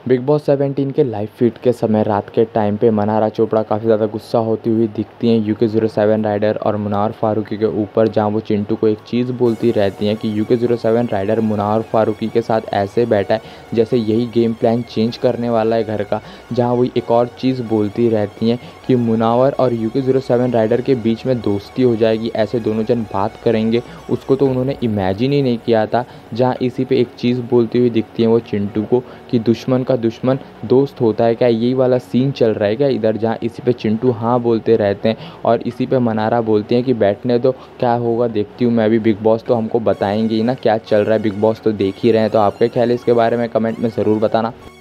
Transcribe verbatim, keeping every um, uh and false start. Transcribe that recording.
Big Boss seventeen के live feed के समय रात के टाइम पे मनारा चोपड़ा काफ़ी ज़्यादा गुस्सा होती हुई दिखती हैं यूके ज़ीरो सेवन राइडर और मुनार फारूकी के ऊपर, जहां वो चिंटू को एक चीज़ बोलती रहती हैं कि UK zero seven rider Munawar Faruqui के साथ ऐसे बैठा है जैसे यही गेम प्लान चेंज करने वाला है घर का। जहां वो एक और चीज़ बोलती रहती हैं कि मुनावर और यूके ज़ीरो सेवन राइडर के बीच में दोस्ती हो जाएगी, ऐसे दोनों जन बात करेंगे। उसको तो उन्होंने इमेजिन ही नहीं किया था। जहाँ इसी पे एक चीज़ बोलती हुई दिखती है वो चिंटू को कि दुश्मन का दुश्मन दोस्त होता है क्या, यही वाला सीन चल रहा है क्या इधर। जहाँ इसी पे चिंटू हाँ बोलते रहते हैं और इसी पे मनारा बोलती हैं कि बैठने दो, क्या होगा देखती हूँ मैं भी, बिग बॉस तो हमको बताएंगे ही ना क्या चल रहा है, बिग बॉस तो देख ही रहे हैं। तो आपके ख्याल इसके बारे में कमेंट में ज़रूर बताना।